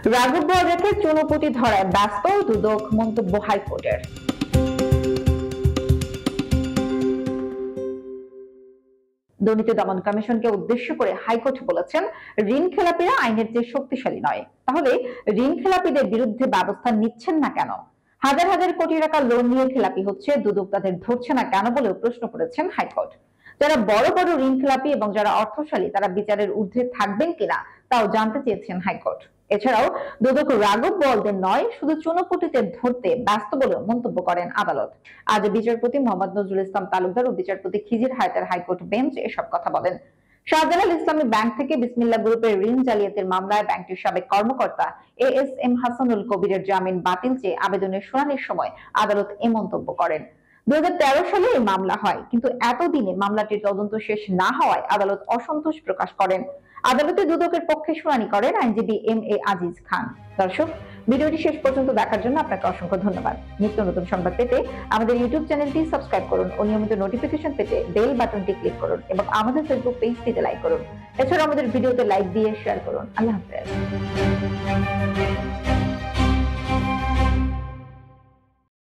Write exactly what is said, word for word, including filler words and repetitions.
রাঘব বোয়ালকে চুনোপুটি ধরায় ব্যস্ত দুদক, মন্তব্য হাইকোর্টের। দুর্নীতি দমন কমিশনকে উদ্দেশ্য করে হাইকোর্ট বলেছেন, ঋণ খেলাপিরা আইনের চেয়ে শক্তিশালী নয়। তাহলে ঋণ খেলাপিদের বিরুদ্ধে ব্যবস্থা নিচ্ছেন না কেন? হাজার হাজার কোটি টাকা লোন নিয়ে খেলাপি হচ্ছে, দুদক তাদের ধরছে না কেন বলেও প্রশ্ন করেছেন হাইকোর্ট। যারা বড় বড় ঋণ খেলাপি এবং যারা অর্থশালী তারা বিচারের ঊর্ধ্বে থাকবেন কিনা তাও জানতে চেয়েছেন হাইকোর্ট। এছাড়াও দুদক রাঘব বোয়ালদের নয়, শুধু চুনোপুটিদের ধরতে ব্যস্ত বলেও মন্তব্য করেন আদালত। আজ বিচারপতি মোহাম্মদ নজরুল ইসলাম তালুকদার ও বিচারপতি খিজির হায়াতের হাইকোর্ট বেঞ্চ এসব কথা বলেন। শাহজালাল ইসলামী ব্যাংক থেকে বিসমিল্লাহ গ্রুপের ঋণ জালিয়াতির মামলায় ব্যাংকটির সাবেক কর্মকর্তা এ এস এম হাসানুল কবিরের জামিন বাতিল চেয়ে আবেদনের শুনানির সময় আদালত এ মন্তব্য করেন। দুই হাজার তেরো সালে এই মামলা হয়, কিন্তু এতদিনে মামলাটির তদন্ত শেষ না হওয়ায় আদালত অসন্তোষ প্রকাশ করেন। আদালতে দুদকের পক্ষে শুনানি করেন আইনজীবী এম এ আজিজ খান। দর্শক, ভিডিওটি শেষ পর্যন্ত দেখার জন্য আপনাকে অসংখ্য ধন্যবাদ। নিত্য নতুন সংবাদ পেতে আমাদের ইউটিউব চ্যানেলটি সাবস্ক্রাইব করুন ও নিয়মিত নোটিফিকেশন পেতে বেল বাটনটি ক্লিক করুন এবং আমাদের ফেসবুক পেজটিতে লাইক করুন। এছাড়া আমাদের ভিডিওতে লাইক দিয়ে শেয়ার করুন। আল্লাহ হাফেজ।